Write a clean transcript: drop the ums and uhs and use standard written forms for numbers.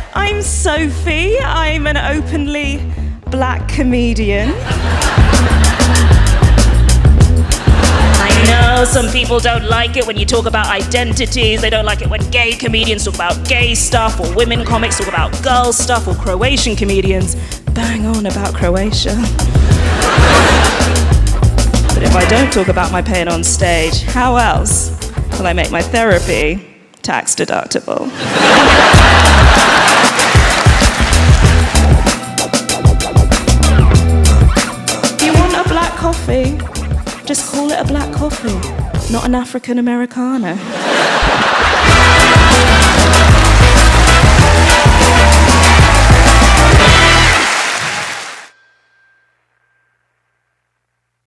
I'm Sophie. I'm an openly black comedian. I know some people don't like it when you talk about identities. They don't like it when gay comedians talk about gay stuff, or women comics talk about girl stuff, or Croatian comedians bang on about Croatia. But if I don't talk about my pain on stage, how else will I make my therapy tax deductible? If you want a black coffee, just call it a black coffee, not an African Americano.